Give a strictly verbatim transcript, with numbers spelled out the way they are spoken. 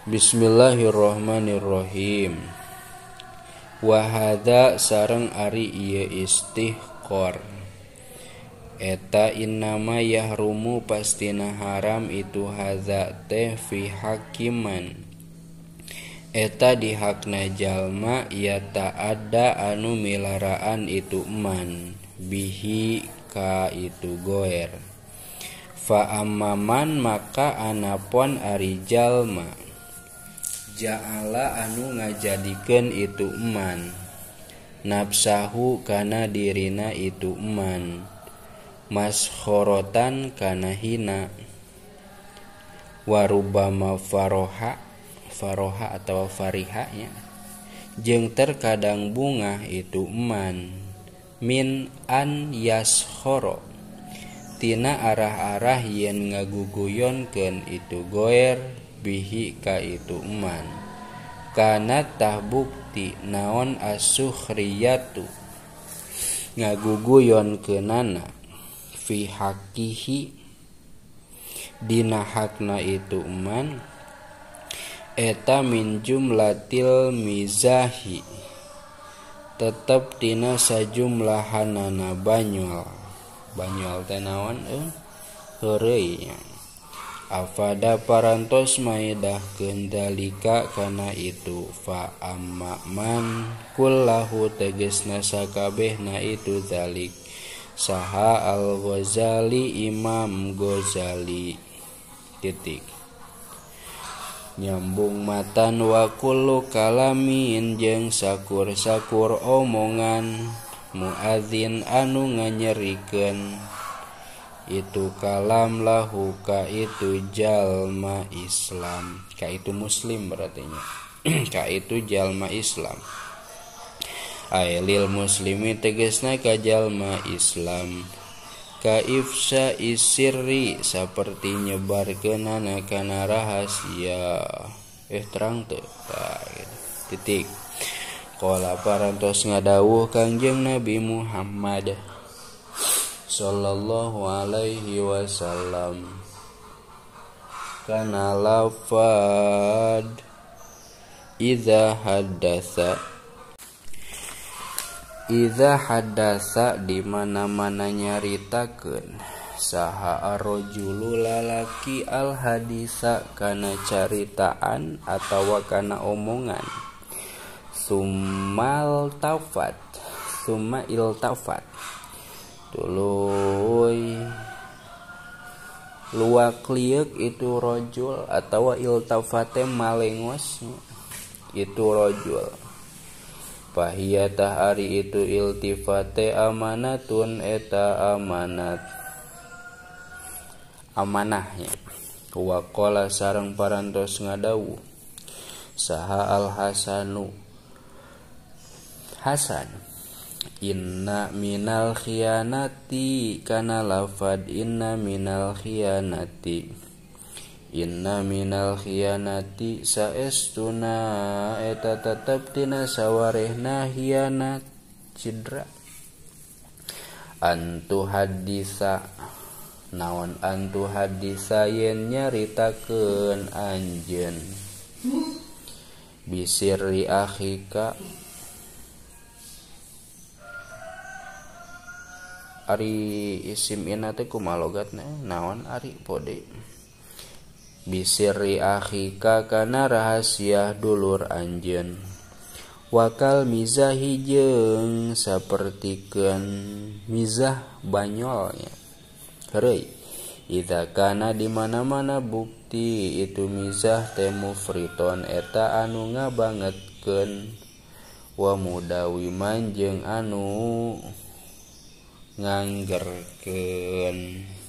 Bismillahirrahmanirrahim. Wahada sareng ari ieu istihqar. Eta innama yahrumu pastina haram itu hadza teh fi hakiman. Eta di hakna jalma ya ta'adda anu milaraan itu man bihi ka itu goer. Fa amman maka anapun ari jalma ja'ala anu ngajadikeun itu man nafsahu kana dirina itu man maskhorotan kana hina warubama faroha faroha atau fariha nya jeung terkadang bunga itu man min an yaskhoro tina arah-arah yen ngaguguyonkeun itu goer bihi ka itu man kana tah bukti naon asukhriyatu ngaguguyonkeunana fi hakihi dina hakna itu man eta min jumlatil mizahi tetep tina sajumlahanana banyol banyol teh naon eh heureuy afada parantos maedahkeun dalika kana itu fa amma man kullahu tegesna sakabehna itu dalik saha al-Ghazali Imam Ghazali titik nyambung matan wa kullu kalamin jeung sakur-sakur omongan muadzin anu nganyerikeun itu kalam lahu ka itu jalma Islam ka itu muslim berarti nya ka itu jalma Islam ailil muslimi tegesna ka jalma Islam ka ifsa isirri saperti nyebarkeunana kana rahasia eh terang teu tah titik qala parantos ngadawuh Kangjeng Nabi Muhammad sallallahu alaihi wasallam kana lafad idza haddatsa idza haddatsa di mana-mana nyaritakeun saha arrojulu lalaki al hadisa kana caritaan atawa kana omongan summal tafat summa iltafat tuluy luak liuk itu rojul atau iltafate malengos itu rojul pahiyatah ari itu iltifate amanatun eta amanat amanahnya waqala sareng parantos ngadawu saha al hasanu Hasan inna minal khianati kana lafad inna minal khianati inna minal khianati saestuna eta tetep tina sawarehna khianat cidra antu hadisa naon antu hadisa yen nyaritakeun anjeun bisirri akhika ari isim ina teh kumaha logatna naon ari pode bisirri akhika kana rahasia dulur anjeun wakal mizahi jeung sapertikeun mizah banyolnya heureuy idza kana di mana-mana bukti itu mizah teh mufriton eta anu ngabangetkeun wa mudawiman jeung anu nganggerkeun